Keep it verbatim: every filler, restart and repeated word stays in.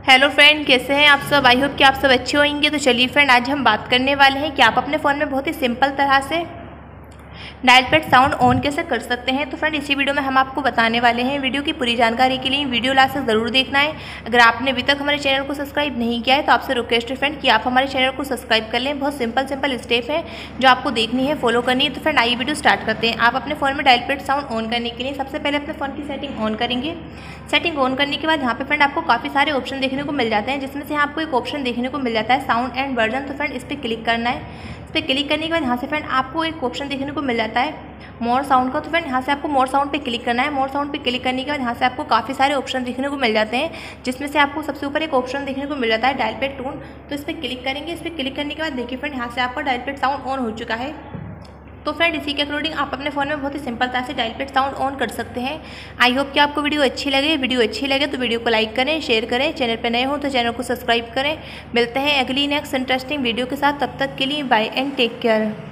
Hello friend, कैसे हैं आप सब। आई होप कि आप सब अच्छे होंगे। तो चलिए फ्रेंड, आज हम बात करने वाले हैं कि आप अपने फ़ोन में बहुत ही सिंपल तरह से डायल पैड साउंड ऑन कैसे कर सकते हैं। तो फ्रेंड, इसी वीडियो में हम आपको बताने वाले हैं। वीडियो की पूरी जानकारी के लिए वीडियो लास्ट तक ज़रूर देखना है। अगर आपने अभी तक हमारे चैनल को सब्सक्राइब नहीं किया है तो आपसे रिक्वेस्ट है फ्रेंड कि आप हमारे चैनल को सब्सक्राइब कर लें। बहुत सिंपल सिंपल स्टेप है जो आपको देखनी है, फॉलो करनी है। तो फ्रेंड, आइए वीडियो स्टार्ट करते हैं। आप अपने फ़ोन में डायल पैड साउंड ऑन करने के लिए सबसे पहले अपने फ़ोन की सेटिंग ऑन करेंगे। सेटिंग ऑन करने के बाद यहाँ पे फ्रेंड आपको काफ़ी सारे ऑप्शन देखने को मिल जाते हैं, जिसमें से आपको एक ऑप्शन देखने को मिल जाता है साउंड एंड वर्जन। तो फ्रेंड, इस पर क्लिक करना है। इस पर क्लिक करने के बाद यहाँ से फ्रेंड आपको एक ऑप्शन देखने को मिल जाता है मोर साउंड का। तो फ्रेंड, यहाँ से आपको मोर साउंड पे क्लिक करना है। मोर साउंड पे क्लिक करने के बाद यहाँ से आपको काफ़ी सारे ऑप्शन देखने को मिल जाते हैं, जिसमें से आपको सबसे ऊपर एक ऑप्शन देखने को मिल जाता है डायल पैड टोन। तो इस पर क्लिक करेंगे। इस पर क्लिक करने के बाद देखिए फ्रेंड, यहाँ से आपका डायल पैड साउंड ऑन हो चुका है। तो फ्रेंड, इसी के अकॉर्डिंग आप अपने फ़ोन में बहुत ही सिंपल तरह से डायल पैड साउंड ऑन कर सकते हैं। आई होप कि आपको वीडियो अच्छी लगे। वीडियो अच्छी लगे तो वीडियो को लाइक करें, शेयर करें। चैनल पर नए हो तो चैनल को सब्सक्राइब करें। मिलते हैं अगली नेक्स्ट इंटरेस्टिंग वीडियो के साथ। तब तक के लिए बाय एंड टेक केयर।